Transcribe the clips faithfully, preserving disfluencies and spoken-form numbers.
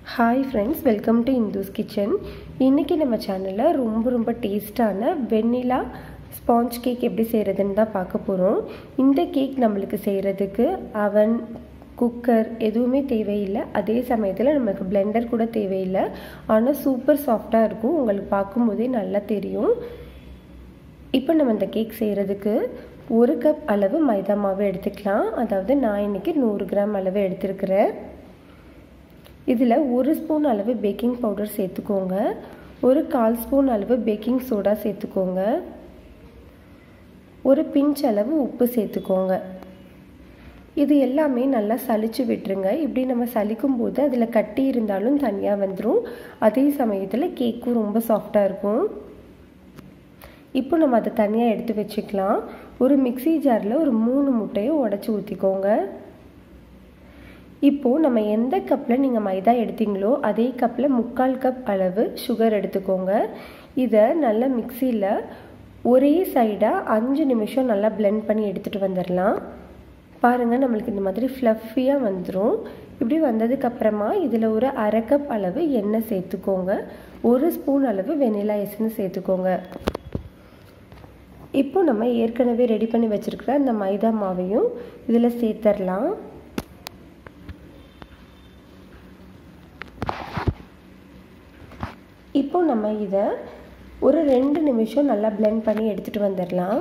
Hi friends, welcome to Indhu's kitchen. இன்னைக்கு நம்ம சேனல்ல ரொம்ப ரொம்ப டேஸ்டான வெண்ணிலா ஸ்பாஞ்ச் கேக் எப்படி செய்யறதுன்னு தான் பார்க்க போறோம். இந்த கேக் நம்மளுக்கு செய்யறதுக்கு அவன் குக்கர் எதுவுமே தேவையில்லை. அதே சமயத்தில் நமக்கு பிளெண்டர் கூட தேவையில்லை. ஆனால் சூப்பர் சாஃப்டாக இருக்கும். உங்களுக்கு பார்க்கும்போதே நல்லா தெரியும். இப்போ நம்ம இந்த கேக் செய்கிறதுக்கு ஒரு கப் அளவு மைதா மாவு எடுத்துக்கலாம். அதாவது நான் இன்றைக்கி நூறு கிராம் அளவு எடுத்துருக்கிறேன். இதில் ஒரு ஸ்பூன் அளவு பேக்கிங் பவுடர் சேர்த்துக்கோங்க. ஒரு கால் ஸ்பூன் அளவு பேக்கிங் சோடா சேர்த்துக்கோங்க. ஒரு பிஞ்ச் அளவு உப்பு சேர்த்துக்கோங்க. இது எல்லாமே நல்லா சலிச்சு விட்டுருங்க. இப்படி நம்ம சலிக்கும் போது அதில் கட்டி இருந்தாலும் தனியாக வந்துடும். அதே சமயத்தில் கேக்கும் ரொம்ப சாஃப்டாக இருக்கும். இப்போ நம்ம அதை தனியாக எடுத்து வச்சுக்கலாம். ஒரு மிக்சி ஜாரில் ஒரு மூணு முட்டையை உடச்சி ஊற்றிக்கோங்க. இப்போது நம்ம எந்த கப்பில் நீங்கள் மைதா எடுத்தீங்களோ அதே கப்பில் முக்கால் கப் அளவு சுகர் எடுத்துக்கோங்க. இதை நல்லா மிக்சியில் ஒரே சைடாக அஞ்சு நிமிஷம் நல்லா பிளெண்ட் பண்ணி எடுத்துகிட்டு வந்துடலாம். பாருங்கள், நம்மளுக்கு இந்த மாதிரி ஃப்ளஃபியாக வந்துடும். இப்படி வந்ததுக்கப்புறமா இதில் ஒரு அரை கப் அளவு எண்ணெய் சேர்த்துக்கோங்க. ஒரு ஸ்பூன் அளவு வெனிலா எசன்ஸ் சேர்த்துக்கோங்க. இப்போ நம்ம ஏற்கனவே ரெடி பண்ணி வச்சுருக்கிற அந்த மைதா மாவையும் இதில் சேர்த்துடலாம். இப்போ நம்ம இதை ஒரு ரெண்டு நிமிஷம் நல்லா பிளெண்ட் பண்ணி எடுத்துகிட்டு வந்துடலாம்.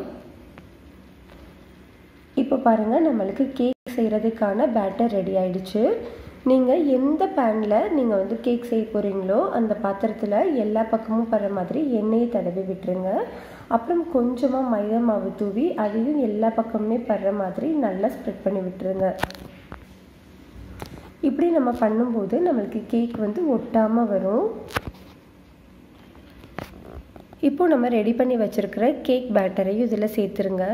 இப்போ பாருங்கள், நம்மளுக்கு கேக் செய்கிறதுக்கான பேட்டர் ரெடி ஆகிடுச்சு. நீங்கள் எந்த பேனில் நீங்கள் வந்து கேக் செய்ய போகிறீங்களோ அந்த பாத்திரத்தில் எல்லா பக்கமும் படுற மாதிரி எண்ணெயை தடவி விட்டுருங்க. அப்புறம் கொஞ்சமாக மைதா மாவு தூவி அதையும் எல்லா பக்கமுமே படுற மாதிரி நல்லா ஸ்ப்ரெட் பண்ணி விட்டுருங்க. இப்படி நம்ம பண்ணும்போது நம்மளுக்கு கேக் வந்து ஒட்டாமல் வரும். இப்போ நம்ம ரெடி பண்ணி வச்சுருக்கிற கேக் பேட்டரையும் இதில் சேர்த்துருங்க.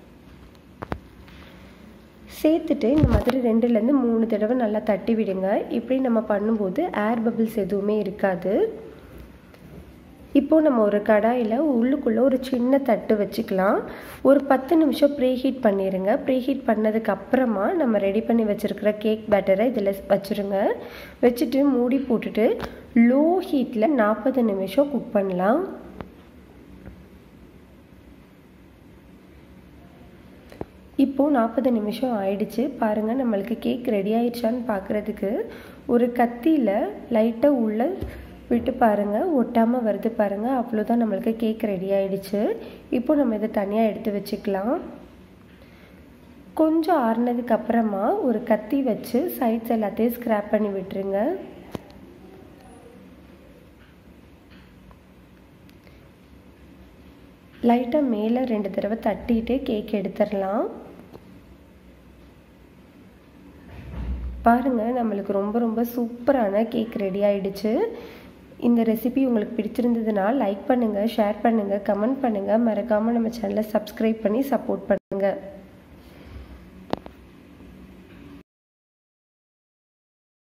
சேர்த்துட்டு இந்த மாதிரி ரெண்டுலேருந்து மூணு தடவை நல்லா தட்டி விடுங்க. இப்படி நம்ம பண்ணும்போது ஏர் பபிள்ஸ் எதுவுமே இருக்காது. இப்போது நம்ம ஒரு கடாயில் உள்ளுக்குள்ளே ஒரு சின்ன தட்டு வச்சுக்கலாம். ஒரு பத்து நிமிஷம் ப்ரீ ஹீட் பண்ணிடுங்க. ப்ரீ ஹீட் பண்ணதுக்கு அப்புறமா நம்ம ரெடி பண்ணி வச்சுருக்கிற கேக் பேட்டரை இதில் வச்சுருங்க. வச்சுட்டு மூடி போட்டுட்டு லோ ஹீட்டில் நாற்பது நிமிஷம் குக் பண்ணலாம். இப்போது நாற்பது நிமிஷம் ஆயிடுச்சு. பாருங்கள், நம்மளுக்கு கேக் ரெடி ஆயிடுச்சான்னு பார்க்குறதுக்கு ஒரு கத்தியில் லைட்டாக உள்ள விட்டு பாருங்கள், ஒட்டாமல் வருது பாருங்கள். அவ்வளோதான், நம்மளுக்கு கேக் ரெடி ஆயிடுச்சு. இப்போ நம்ம இதை தனியாக எடுத்து வச்சுக்கலாம். கொஞ்சம் ஆறுனதுக்கு அப்புறமா ஒரு கத்தி வச்சு சைட்ஸ் எல்லாத்தையும் ஸ்க்ராப் பண்ணி விட்டுருங்க. லைட்டாக மேலே ரெண்டு தடவை தட்டிட்டு கேக் எடுத்துடலாம். பாருங்கள், நம்மளுக்கு ரொம்ப ரொம்ப சூப்பரான கேக் ரெடி ஆகிடுச்சு. இந்த ரெசிபி உங்களுக்கு பிடிச்சிருந்ததுன்னா லைக் பண்ணுங்கள், ஷேர் பண்ணுங்கள், கமெண்ட் பண்ணுங்கள். மறக்காமல் நம்ம சேனலை சப்ஸ்கிரைப் பண்ணி சப்போர்ட் பண்ணுங்கள்.